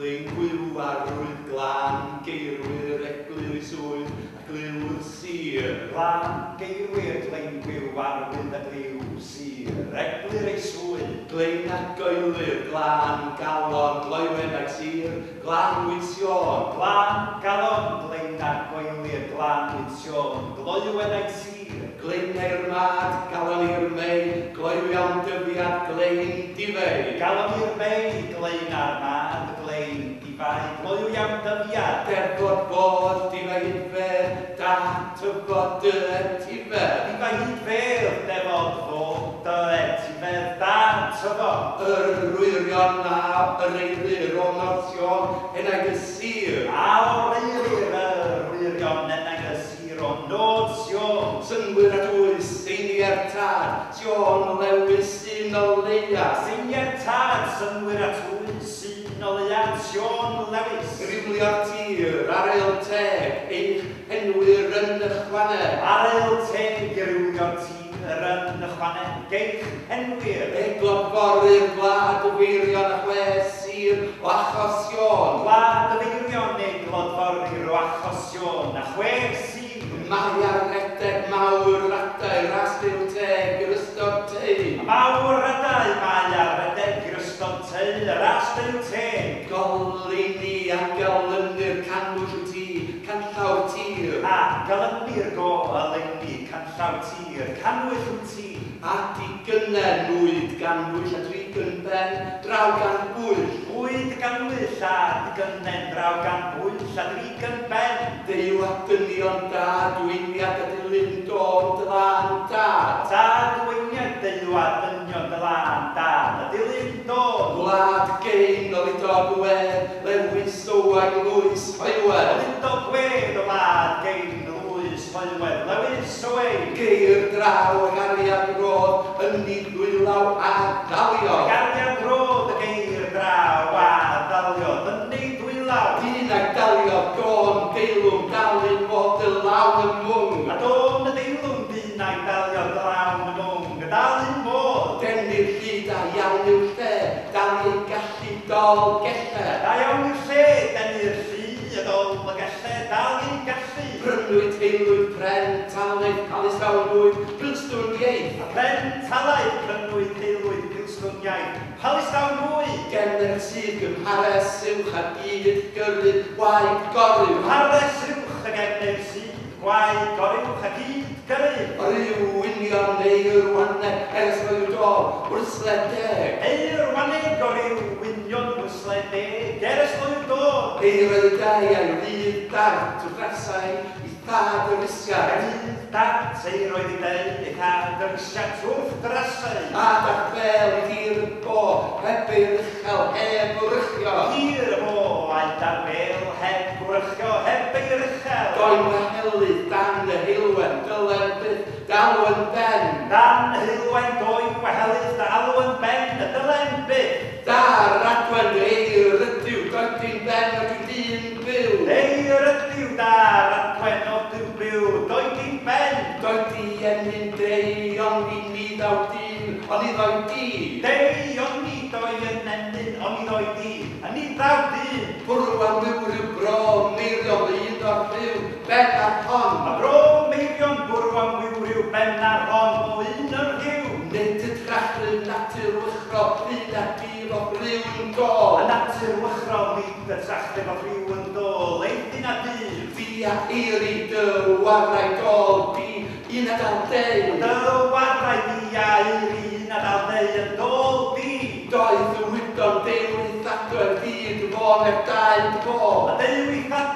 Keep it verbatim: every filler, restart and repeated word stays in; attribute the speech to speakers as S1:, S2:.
S1: Glein gwyw ar rwyd glan, geirwyr eglur i swydd, a glyw'r sir.
S2: Glan, geirwyr, glein gwyw ar rwyd a gliw sir, eglur ei swydd.
S1: Glein ac goelir, glan, galon, gloewen ac sir, glan wyd Siôn.
S2: Glan, galon, glein ac goelir, glan wyd Siôn, gloewen ac sir.
S1: Glein i'r mad, galon i'r mei, gloewion dyfiad, glein difei.
S2: Galon i'r mei, glein ar mad, glein difei, gloewion dyfiad.
S1: Derfod bod, difei idfer, da, tyfod dy etifed.
S2: Difei idfer, defod fod, dy etifed, da, tyfod.
S1: Yr rwyrion na, yr eilir o Siôn, en ag y sir.
S2: A o'r eilir, yr rwyrion en ag y sir o nod Siôn.
S1: Synwyr a dwys, seiniau'r tad, Siôn lewis sy'n o leia.
S2: Seiniau'r tad, synwyr a dwys, sy'n o leia, Siôn lewis.
S1: Rywlio'r tir, ar eil teg, eich henwyr yn y chwaneg.
S2: Ar eil teg, rywlio'r tir yn y chwaneg, eich henwyr.
S1: Eglodfory'r gwlad y feirion a chwe sir o achos Siôn.
S2: Gwlad y feirion eglodfory'r o achos Siôn a chwe sir.
S1: Mae ar redeg mawr radau rastyw teg yr ystod tei.
S2: Mawr radau mae ar redeg yr ystod tei, rastyw teg.
S1: Golyn ni a galynnu'r canwys w ti, canllaw tir.
S2: A galynnu'r golyn ni, canllaw tir, canwys w ti.
S1: A di gynnen nwyd gan bwyll a tri gynben, draw gan bwyll.
S2: Bwyd gan wyll a di gynnen draw gan bwyll a tri gynben.
S1: Dew a dynion da, dwyniad a dilyn dod dy lan da.
S2: Da dwyniad dew a dynion dy lan da, a dilyn dod.
S1: Gwlad gein o lidog wed, lewis Owain Gwynedd.
S2: Lidog wed o wlad gein Lwys Hoelwedd, lewis Owain.
S1: Geir draw ag arian rodd, yn ni dwylaw a dalio.
S2: Ag arian rodd y geir draw a dalio, yn ni dwylaw.
S1: Dyn ag dalio, gôn, deilwm, dalyn fod y lawn y mwng.
S2: A dôn y deilwm dyn ag dalio dy lawn y mwng, y dalyn fod.
S1: Denni'r hyd a iawn i'w lle, dal i'n gallu dol gelle.
S2: Da iawn i'w lle, denni'r llu y dol y gelle, dal i'n gallu.
S1: Brynwyd teilwyd pren, talaeth, palistawnwyd, brynstwn ieith.
S2: A pren talaeth, prynwyd teilwyd, brynstwn iaith, palistawnwyd.
S1: Genner sydd gymhares uwch a byd gyrru gwaith gorw.
S2: Gymhares uwch a genner sydd gwaith gorwch a gyd gyrru.
S1: O'r yw wynion neu yr waneg ers rwy'n dol, wrthledeg.
S2: Eir waneg o'r yw wynion wrthledeg ers rwy'n dol.
S1: Eir y dau a'i rydd dart o drasau i thad yr isiad.
S2: Rydd dart eir oedd i dau i thad yr isiad wrth drasau.
S1: A dach fel i tir y bo, heb ei rychel, heb o rychio.
S2: Tir y bo, a dar fel heb gwrychio, heb ei rychel.
S1: Do'n wahelu dan y hilwen, dylen bydd dalwen ben.
S2: Dan y hilwen do'n wahelydd dalwen ben, y dylen bydd.
S1: Da'r radwen eir ydyw, do'n di'n ben ac yn dyn byw.
S2: Eir ydyw da'r radwen o dyw byw, do'n di'n ben.
S1: Do'n di enyn dei, ond i ni ddaw dyn, ond i ddoi di.
S2: Dei, ond i doi yn enyn, ond i ddoi di, a ni ddaw dyn.
S1: Bwrw am wyw rhyw bro, meiriol un o'r rhyw, ben ar hon.
S2: A bro meirion bwrw am wyw ben ar hon o un o'r rhyw.
S1: Nid y drachlu natur wychro, un a bir o rhyw yn dol.
S2: A natur wychro nid y trachlu o rhyw yn dol, eithyn a dydd.
S1: Fi a eiri dy warau dol, bi un a dal deu.
S2: Dy warau fi a eiri un a dal deu yn dol di.
S1: Doedd y wydon dewis adwen byd fôn eb dau bo.
S2: A dewis adwen